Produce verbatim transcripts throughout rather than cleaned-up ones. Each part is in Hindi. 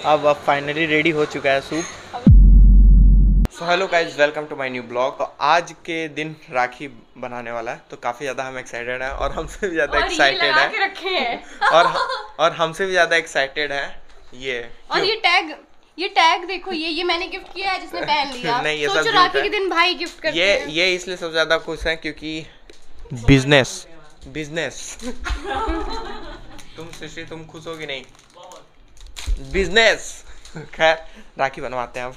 अब अब फाइनली रेडी हो चुका है soup. So hello guys, welcome to my new blog. तो आज के दिन राखी बनाने वाला है, तो काफ़ी ज़्यादा हम एक्साइटेड हैं और हमसे भी ज़्यादा एक्साइटेड है और और हमसे भी ज़्यादा एक्साइटेड है ये। और ये टैग ये टैग देखो, ये ये मैंने गिफ्ट किया है, जिसने पहन लिया। नहीं, ये सोचो सब राखी के दिन भाई गिफ्ट करते ये हैं। ये इसलिए सबसे ज़्यादा खुश है क्योंकि बिजनेस बिजनेस तुम सृष्टि तुम खुश हो कि नहीं? बिजनेस। खैर राखी बनवाते हैं अब।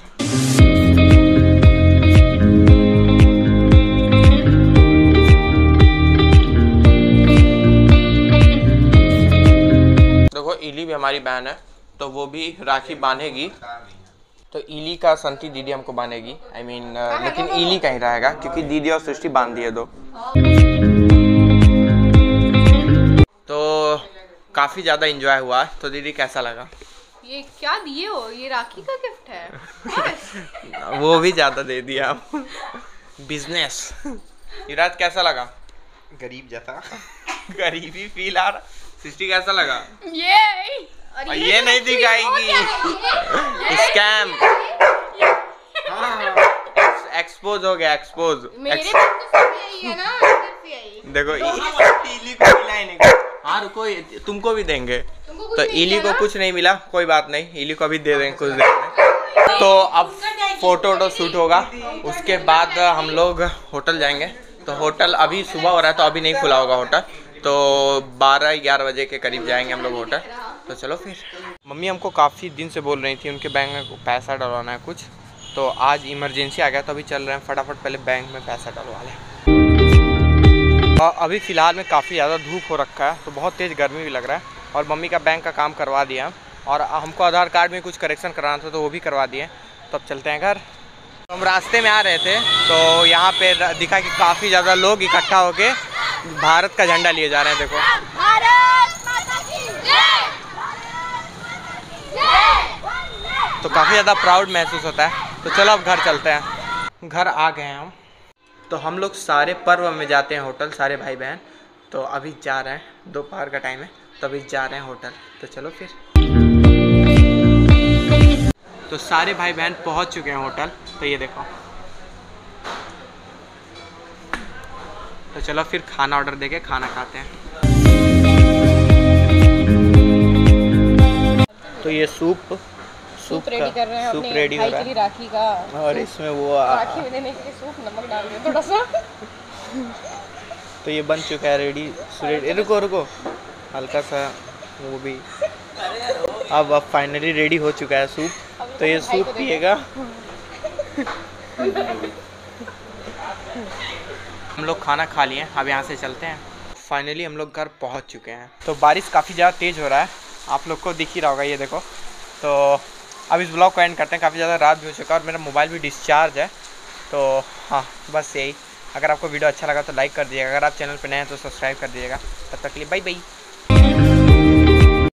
देखो इली भी हमारी बहन है, तो वो भी राखी बांधेगी। तो इली का संती दीदी हमको बांधेगी, आई I मीन mean, लेकिन इली कहीं रहेगा क्योंकि दीदी और सृष्टि बांध दिए दो। तो काफी ज्यादा एंजॉय हुआ। तो दीदी कैसा लगा? ये क्या दिए हो? ये राखी का गिफ्ट है। वो भी ज्यादा दे दिया। बिजनेस। युवराज कैसा लगा? गरीब जैसा। गरीबी फील आ रहा। सृष्टि कैसा लगा? ये ये, ये नहीं दिखाएगी। स्कैम। एक्सपोज हो गया, एक्सपोज। मेरे पास तो सब यही है ना, सिर्फ यही। देखो इली को मिला ही नहीं। हाँ रुको, तुमको भी देंगे। तो इली को कुछ नहीं मिला, कोई बात नहीं, इली को भी दे देंगे कुछ देर में। तो अब फोटो वोटो शूट होगा, उसके बाद हम लोग होटल जाएंगे। तो होटल अभी सुबह हो रहा है तो अभी नहीं खुला होगा होटल, तो बारह ग्यारह बजे के करीब जाएंगे हम लोग होटल। तो चलो फिर। मम्मी हमको काफ़ी दिन से बोल रही थी उनके बैंक में पैसा डलवाना है कुछ, तो आज इमरजेंसी आ गया तो अभी चल रहे हैं फटाफट, पहले बैंक में पैसा डलवा लें। और अभी फ़िलहाल में काफ़ी ज़्यादा धूप हो रखा है, तो बहुत तेज़ गर्मी भी लग रहा है। और मम्मी का बैंक का काम करवा दिया और हमको आधार कार्ड में कुछ करेक्शन कराना था, तो वो भी करवा दिए। तो अब चलते हैं घर। हम रास्ते में आ रहे थे तो यहाँ पे दिखा कि काफ़ी ज़्यादा लोग इकट्ठा होके भारत का झंडा लिए जा रहे हैं। देखो भारत माता की जय। तो काफ़ी ज़्यादा प्राउड महसूस होता है। तो चलो अब घर चलते हैं। घर आ गए हैं हम। तो हम लोग सारे पर्व में जाते हैं होटल, सारे भाई बहन। तो अभी जा रहे हैं, दोपहर का टाइम है, तो अभी जा रहे हैं होटल। तो चलो फिर। तो सारे भाई बहन पहुंच चुके हैं होटल। तो ये देखो। तो चलो फिर खाना ऑर्डर देके खाना खाते हैं। तो ये सूप सूप रेडी कर रहे हैं सूप अपने रेडी भाई हो रहा के लिए है राखी का। और इसमें वो राखी में देने के लिए सूप नमक डाल दिया थोड़ा सा। तो ये बन चुका है रेडी। रुको रुको हल्का सा वो भी। अब अब फाइनली रेडी हो चुका है सूप। तो ये सूप पिएगा। हम लोग खाना खा लिए, अब यहाँ से चलते हैं। फाइनली हम लोग घर पहुँच चुके हैं। तो बारिश काफ़ी ज़्यादा तेज़ हो रहा है, आप लोग को दिख ही रहा होगा, ये देखो। तो अब इस ब्लॉग को एंड करते हैं, काफ़ी ज़्यादा रात भी हो चुका है और मेरा मोबाइल भी डिस्चार्ज है। तो हाँ बस यही। अगर आपको वीडियो अच्छा लगा तो लाइक कर दीजिएगा, अगर आप चैनल पर नए हैं तो सब्सक्राइब कर दीजिएगा। तब तक के लिए बाय बाय।